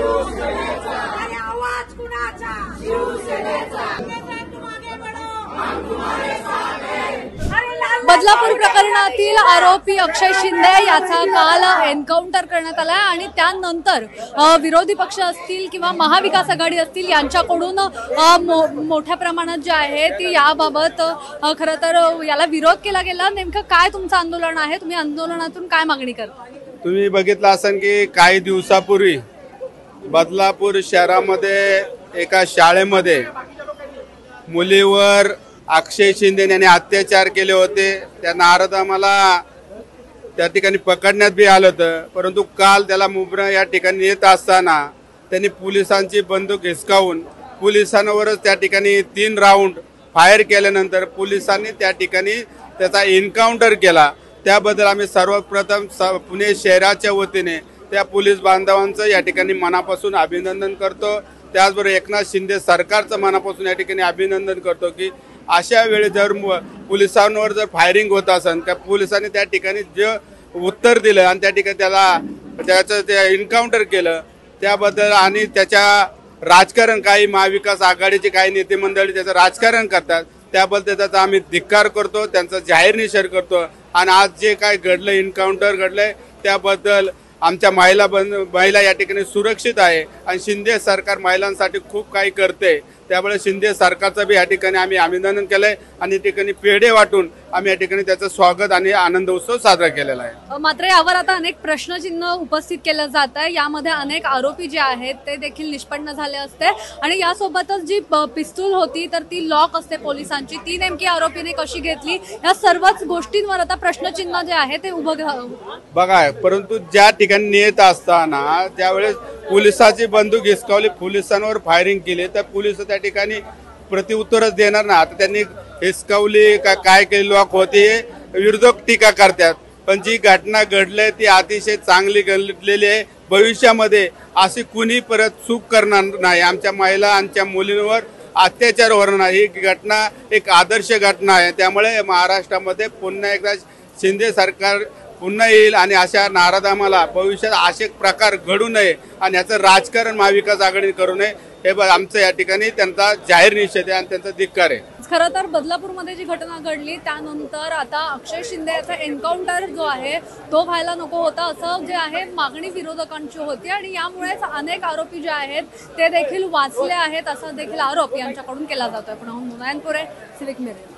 आणि आवाज कुणाचा? शिवसेनेचा. मागे बढो, हम तुम्हारे साथ हैं. बदलापूर प्रकरणातील आरोपी अक्षय शिंदे याचा काल एन्काउंटर करण्यात आला आणि त्यानंतर विरोधी पक्ष असतील किंवा महाविकास आघाडी असतील यांच्याकडून मोठ्या प्रमाणात जे आहे ती याबाबत खरं तर याला विरोध केला गेला. नेमकं काय तुमचं आंदोलन आहे? तुम्ही आंदोलनातून काय मागणी करता? तुम्ही बघितलं असेल की काही दिवसापूर्वी बदलापूर शहरामध्ये एका शाळेमध्ये मुलीवर अक्षय शिंदे यांनी अत्याचार केले होते. त्या नारद आम्हाला त्या ठिकाणी पकडण्यात बी आलं होतं, परंतु काल त्याला मुंबई या ठिकाणी येत असताना त्यांनी पोलिसांची बंदूक हिसकावून पोलिसांवरच त्या ठिकाणी 3 राऊंड फायर केल्यानंतर पोलिसांनी त्या ठिकाणी त्याचा एन्काउंटर केला. त्याबद्दल आम्ही सर्वप्रथम पुणे शहराच्या वतीने त्या पोलीस बांधवांचं या ठिकाणी मनापासून अभिनंदन करतो. त्याचबरोबर एकनाथ शिंदे सरकारचं मनापासून या ठिकाणी अभिनंदन करतो की अशा वेळी जर पोलिसांवर जर फायरिंग होत असेल तर पोलिसांनी त्या ठिकाणी जे उत्तर दिलं आणि त्या ठिकाणी त्याचं ते एन्काउंटर केलं त्याबद्दल. आणि त्याच्या राजकारण काही महाविकास आघाडीचे काही नेते मंडळी त्याचं राजकारण करतात त्याबद्दल त्याचा आम्ही धिक्कार करतो, त्यांचा जाहीर निषेध करतो. आणि आज जे काय घडलं एन्काउंटर घडलंय त्याबद्दल आमच्या महिला या ठिकाणी सुरक्षित आहे आणि शिंदे सरकार महिलांसाठी खूप काही करते. त्यामुळे शिंदे सरकारचं बी या ठिकाणी आम्ही अभिनंदन केलंय आणि या ठिकाणी पेढे वाटून आम्ही या ठिकाणी त्याचं स्वागत आणि आनंद उत्सव साजरा केलेला आहे. मात्र यावर आता अनेक प्रश्नचिन्ह उपस्थित केलं जात आहे. यामध्ये अनेक आरोपी जे आहेत ते देखील निष्पन्न झाले असते आणि यासोबतच जी पिस्तूल होती तर ती लॉक असते पोलिसांची, ती नेमकी आरोपीने कशी घेतली, या सर्वच गोष्टींवर आता प्रश्नचिन्ह जे आहे ते उभं बघा. परंतु ज्या ठिकाणी नेत असताना ज्यावेळेस पोलिसाची बंदूक हिसकावली, पोलिसांवर फायरिंग केली तर पोलिस त्या ठिकाणी प्रत्युत्तरच देणार ना. आता त्यांनी हिसकावली का काय केली लॉक होते विरोधक टीका करतात, पण जी घटना घडली ती अतिशय चांगली घडलेली आहे. भविष्यामध्ये अशी कुणी परत चूक करणार नाही. आमच्या महिला आमच्या मुलींवर अत्याचार होणार नाही. ही घटना एक आदर्श घटना आहे. त्यामुळे महाराष्ट्रामध्ये पुन्हा एकदा शिंदे सरकार पुन्हा येईल आणि अशा नाराज आम्हाला भविष्यात असे प्रकार घडू नये आणि याचं राजकारण महाविकास आघाडी करू नये हे आमचं या ठिकाणी त्यांचा जाहीर निषेध आहे आणि त्यांचा धिक्कार आहे. खरं तर बदलापूरमध्ये जी घटना घडली त्यानंतर आता अक्षय शिंदे याचा एन्काउंटर जो आहे तो व्हायला नको होता असं जे आहे मागणी विरोधकांची होती आणि यामुळेच अनेक आरोपी जे आहेत ते देखील वाचले आहेत असा देखील आरोप यांच्याकडून केला जातोय. पुण्याहून मुनायनपुरे, सिविक मिरर.